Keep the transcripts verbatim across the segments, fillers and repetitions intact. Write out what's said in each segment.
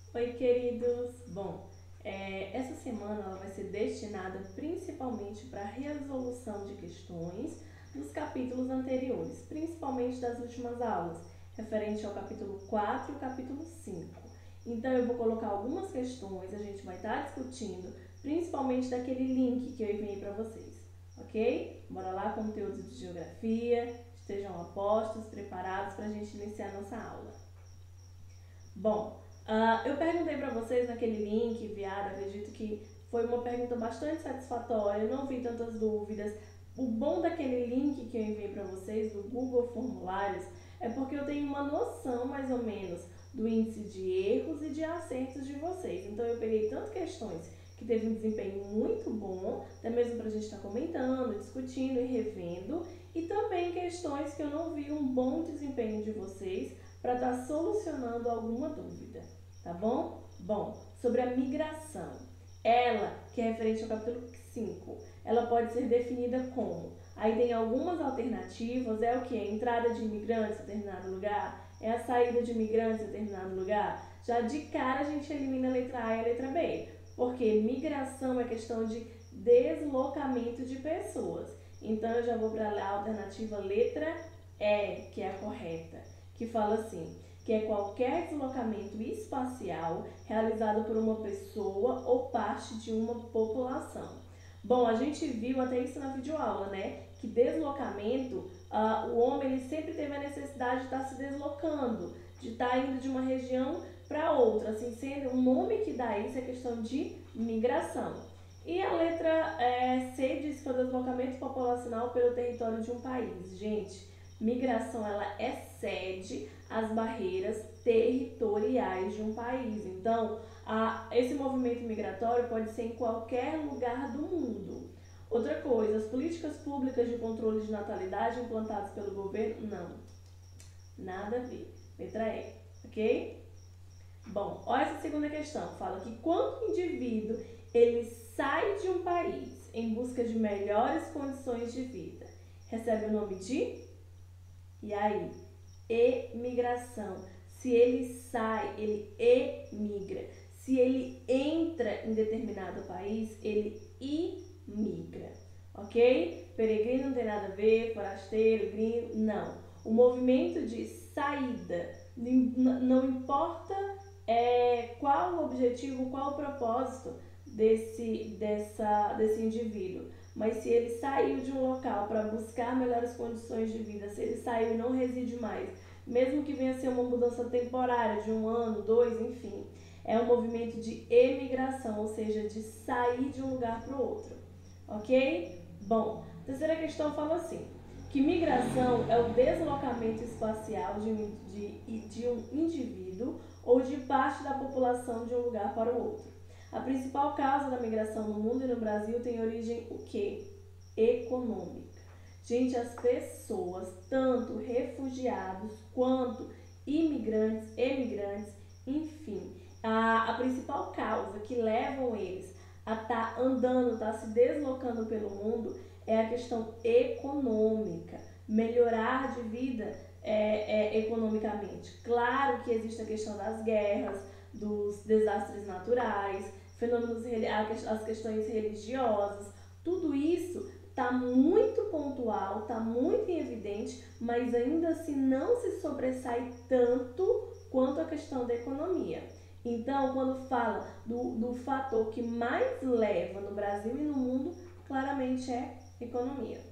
Oi, queridos! Bom, é, essa semana ela vai ser destinada principalmente para a resolução de questões dos capítulos anteriores, principalmente das últimas aulas, referente ao capítulo quatro e o capítulo cinco. Então, eu vou colocar algumas questões, a gente vai estar discutindo, principalmente daquele link que eu enviei para vocês, ok? Bora lá, conteúdos de geografia, estejam apostos, preparados para a gente iniciar nossa aula. Bom, uh, eu perguntei para vocês naquele link enviado, acredito que foi uma pergunta bastante satisfatória, eu não vi tantas dúvidas. O bom daquele link que eu enviei para vocês, do Google Formulários, é porque eu tenho uma noção mais ou menos do índice de erros e de acertos de vocês. Então eu peguei tanto questões que teve um desempenho muito bom, até mesmo para a gente estar tá comentando, discutindo e revendo, e também questões que eu não vi um bom desempenho de vocês, para estar tá solucionando alguma dúvida, tá bom? Bom, sobre a migração. Ela, que é referente ao capítulo cinco, ela pode ser definida como, aí tem algumas alternativas, é o que? A entrada de imigrantes em determinado lugar, é a saída de imigrantes em determinado lugar. Já de cara a gente elimina a letra A e a letra B, porque migração é questão de deslocamento de pessoas. Então eu já vou para a alternativa letra E, que é a correta, que fala assim, que é qualquer deslocamento espacial realizado por uma pessoa ou parte de uma população. Bom, a gente viu até isso na videoaula, né? Que deslocamento, uh, o homem ele sempre teve a necessidade de estar se deslocando, de estar indo de uma região para outra, assim, sendo o nome que dá isso é questão de migração. E a letra é, C diz que é o deslocamento populacional pelo território de um país. Gente, migração ela excede as barreiras territoriais de um país. Então, a, esse movimento migratório pode ser em qualquer lugar do mundo. Outra coisa, as políticas públicas de controle de natalidade implantadas pelo governo, não. Nada a ver. Letra E, ok? Bom, olha essa segunda questão. Fala que quando o indivíduo ele sai de um país em busca de melhores condições de vida, recebe o nome de? E aí? Emigração. Se ele sai, ele emigra. Se ele entra em determinado país, ele imigra. Ok? Peregrino não tem nada a ver, forasteiro, gringo, não. O movimento de saída, não importa é, qual o objetivo, qual o propósito desse, dessa, desse indivíduo. Mas se ele saiu de um local para buscar melhores condições de vida, se ele saiu e não reside mais, mesmo que venha a ser uma mudança temporária de um ano, dois, enfim, é um movimento de emigração, ou seja, de sair de um lugar para o outro, ok? Bom, a terceira questão fala assim, que migração é o deslocamento espacial de um, de, de um indivíduo ou de parte da população de um lugar para o outro. A principal causa da migração no mundo e no Brasil tem origem o quê? Econômica. Gente, as pessoas, tanto refugiados quanto imigrantes, emigrantes, enfim, a, a principal causa que levam eles a estar tá andando, estar tá se deslocando pelo mundo é a questão econômica, melhorar de vida é, é, economicamente. Claro que existe a questão das guerras, dos desastres naturais, fenômenos, as questões religiosas, tudo isso está muito pontual, está muito em evidente, mas ainda assim não se sobressai tanto quanto a questão da economia. Então, quando fala do, do fator que mais leva no Brasil e no mundo, claramente é economia.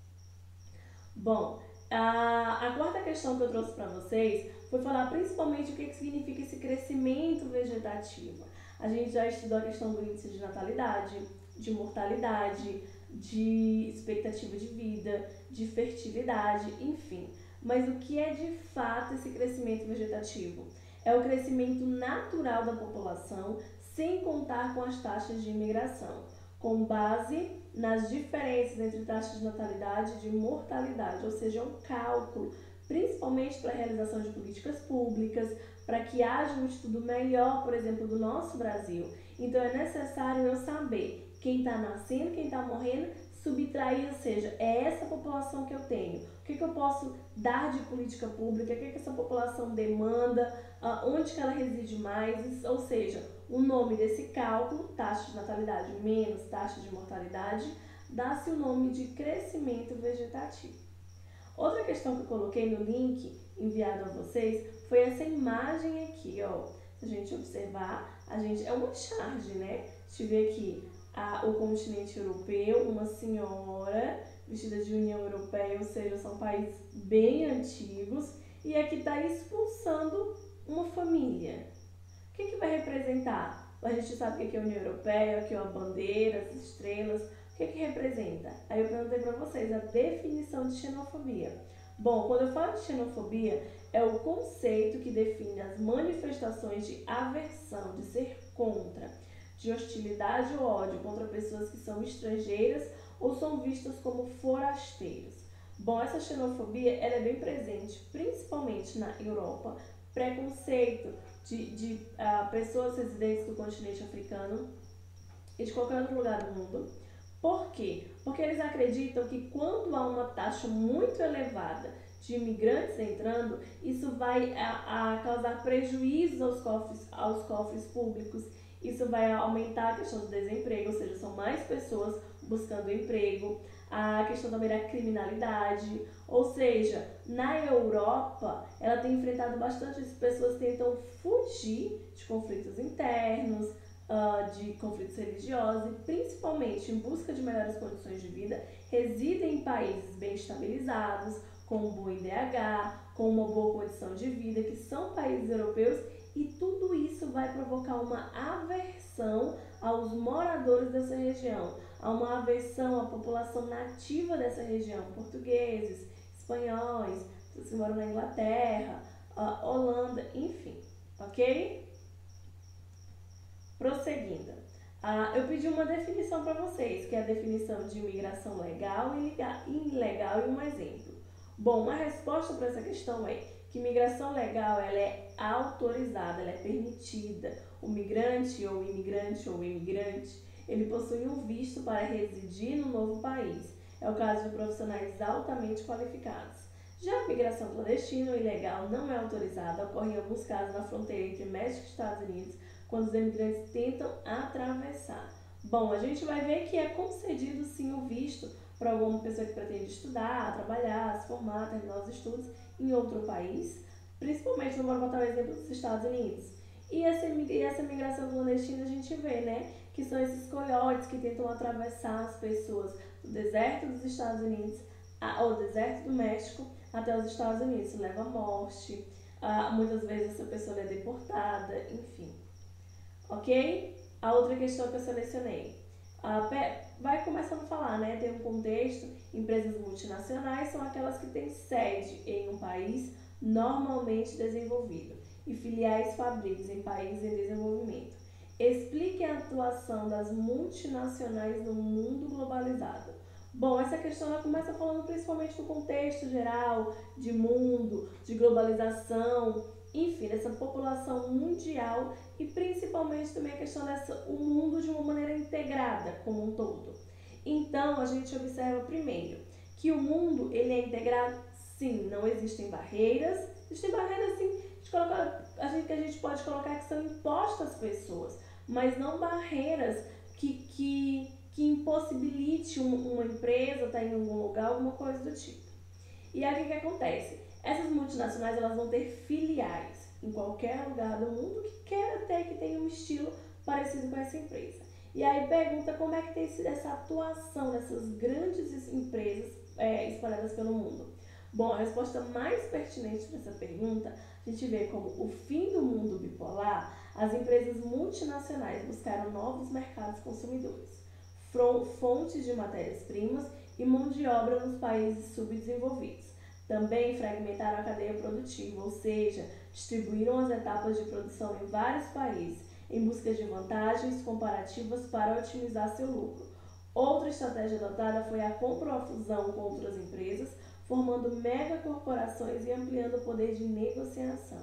Bom, a, a quarta questão que eu trouxe para vocês foi falar principalmente o que, que significa esse crescimento vegetativo. A gente já estudou a questão do índice de natalidade, de mortalidade, de expectativa de vida, de fertilidade, enfim. Mas o que é de fato esse crescimento vegetativo? É o crescimento natural da população, sem contar com as taxas de imigração, com base nas diferenças entre taxas de natalidade e de mortalidade, ou seja, é um cálculo, principalmente para a realização de políticas públicas, para que haja um estudo melhor, por exemplo, do nosso Brasil. Então é necessário eu saber quem está nascendo, quem está morrendo, subtrair, ou seja, é essa população que eu tenho. O que, que eu posso dar de política pública, o que, que essa população demanda, uh, onde que ela reside mais, ou seja, o nome desse cálculo, taxa de natalidade menos taxa de mortalidade, dá-se o nome de crescimento vegetativo. Outra questão que eu coloquei no link enviado a vocês foi essa imagem aqui, ó. Se a gente observar, a gente é uma charge, né? A gente vê aqui a, o continente europeu, uma senhora vestida de União Europeia, ou seja, são países bem antigos, e aqui está expulsando uma família. O que, que vai representar? A gente sabe o que é a União Europeia, aqui ó, a bandeira, as estrelas. O que, que representa? Aí eu perguntei para vocês a definição de xenofobia. Bom, quando eu falo de xenofobia, é o conceito que define as manifestações de aversão, de ser contra, de hostilidade ou ódio contra pessoas que são estrangeiras ou são vistas como forasteiros. Bom, essa xenofobia ela é bem presente, principalmente na Europa, preconceito de, de uh, pessoas residentes do continente africano e de qualquer outro lugar do mundo. Por quê? Porque eles acreditam que quando há uma taxa muito elevada de imigrantes entrando, isso vai a, a causar prejuízos aos cofres, aos cofres públicos, isso vai aumentar a questão do desemprego, ou seja, são mais pessoas buscando emprego, a questão também da criminalidade, ou seja, na Europa, ela tem enfrentado bastante, as pessoas tentam fugir de conflitos internos, uh, de conflitos religiosos e principalmente em busca de melhores condições de vida, residem em países bem estabilizados, com um bom I D H, com uma boa condição de vida, que são países europeus, e tudo isso vai provocar uma aversão aos moradores dessa região, a uma aversão à população nativa dessa região, portugueses, espanhóis, pessoas que moram na Inglaterra, uh, Holanda, enfim, ok? Prosseguindo, uh, eu pedi uma definição para vocês, que é a definição de imigração legal e ilegal e um exemplo. Bom, uma resposta para essa questão é que imigração legal ela é autorizada, ela é permitida. O migrante ou imigrante ou imigrante, ele possui um visto para residir no novo país. É o caso de profissionais altamente qualificados. Já a migração clandestina ou ilegal não é autorizada, ocorre em alguns casos na fronteira entre México e Estados Unidos, quando os imigrantes tentam atravessar. Bom, a gente vai ver que é concedido sim o visto para alguma pessoa que pretende estudar, trabalhar, se formar, terminar os estudos em outro país, principalmente, vamos botar o exemplo dos Estados Unidos. E essa, e essa migração clandestina a gente vê, né, que são esses coiotes que tentam atravessar as pessoas do deserto dos Estados Unidos ao deserto do México até os Estados Unidos. Isso leva à morte, uh, muitas vezes essa pessoa é deportada, enfim. Ok? A outra questão que eu selecionei. Uh, vai começando a falar, né? Tem um contexto, empresas multinacionais são aquelas que têm sede em um país normalmente desenvolvido e filiais fábricas em países em desenvolvimento. Explique a atuação das multinacionais no mundo globalizado. Bom, essa questão ela começa falando principalmente do contexto geral, de mundo, de globalização, enfim, dessa população mundial e principalmente também a questão dessa o mundo de uma maneira integrada como um todo. Então, a gente observa primeiro que o mundo ele é integrado, sim, não existem barreiras, existem barreiras sim, a gente coloca, a gente, que a gente pode colocar que são impostas às pessoas, mas não barreiras que, que, que impossibilite um, uma empresa estar em algum lugar, alguma coisa do tipo. E aí o que acontece? Essas multinacionais elas vão ter filiais em qualquer lugar do mundo que queira ter, que tenha um estilo parecido com essa empresa. E aí pergunta como é que tem sido essa atuação dessas grandes empresas é, espalhadas pelo mundo. Bom, a resposta mais pertinente para essa pergunta, a gente vê como o fim do mundo bipolar, as empresas multinacionais buscaram novos mercados consumidores, fontes de matérias-primas e mão de obra nos países subdesenvolvidos. Também fragmentaram a cadeia produtiva, ou seja, distribuíram as etapas de produção em vários países, em busca de vantagens comparativas para otimizar seu lucro. Outra estratégia adotada foi a compra ou a fusão com outras empresas, formando megacorporações e ampliando o poder de negociação.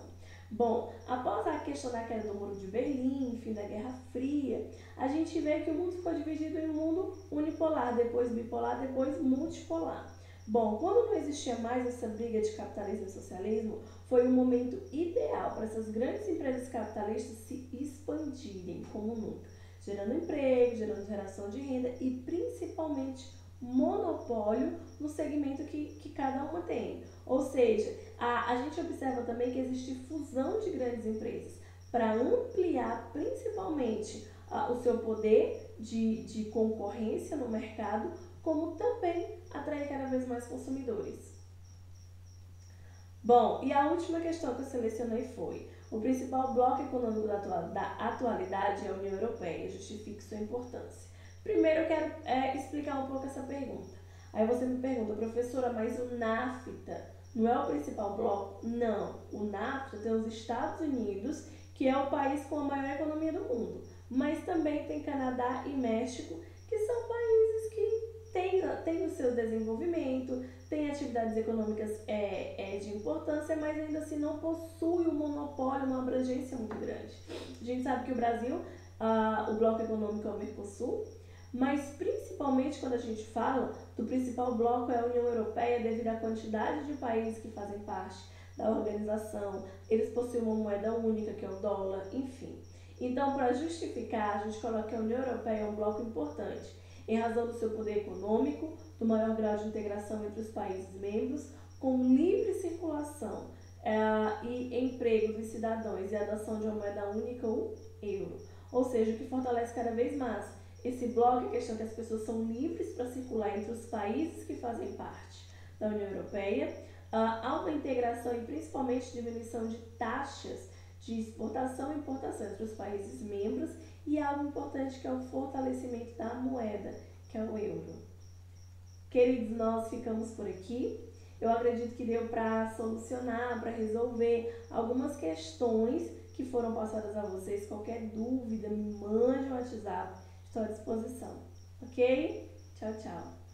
Bom, após a questão da queda do Muro de Berlim, fim da Guerra Fria, a gente vê que o mundo ficou dividido em um mundo unipolar, depois bipolar, depois multipolar. Bom, quando não existia mais essa briga de capitalismo e socialismo, foi o momento ideal para essas grandes empresas capitalistas se expandirem como nunca, gerando emprego, gerando geração de renda e principalmente monopólio no segmento que, que cada uma tem. Ou seja, a, a gente observa também que existe fusão de grandes empresas para ampliar principalmente uh, o seu poder de, de concorrência no mercado, como também atrair cada vez mais consumidores. Bom, e a última questão que eu selecionei foi: o principal bloco econômico da, atual, da atualidade é a União Europeia, justifique sua importância. Primeiro eu quero é, explicar um pouco essa pergunta. Aí você me pergunta, professora, mas o NAFTA não é o principal bloco? Não, o NAFTA tem os Estados Unidos, que é o país com a maior economia do mundo, mas também tem Canadá e México, que são países que têm, têm o seu desenvolvimento, têm atividades econômicas é, é, de importância, mas ainda assim não possui um monopólio, uma abrangência muito grande. A gente sabe que o Brasil, ah, o bloco econômico é o Mercosul, mas principalmente quando a gente fala do principal bloco é a União Europeia, devido à quantidade de países que fazem parte da organização, eles possuem uma moeda única que é o dólar, enfim. Então, para justificar, a gente coloca que a União Europeia é um bloco importante, em razão do seu poder econômico, do maior grau de integração entre os países membros, com livre circulação uh, e emprego dos cidadãos e a adoção de uma moeda única, o euro. Ou seja, o que fortalece cada vez mais esse bloco é a questão que as pessoas são livres para circular entre os países que fazem parte da União Europeia, uh, há uma integração e principalmente diminuição de taxas de exportação e importação entre os países membros e algo importante que é o fortalecimento da moeda, que é o euro. Queridos, nós ficamos por aqui. Eu acredito que deu para solucionar, para resolver algumas questões que foram passadas a vocês. Qualquer dúvida, me mande um WhatsApp. Estou à disposição. Ok? Tchau, tchau.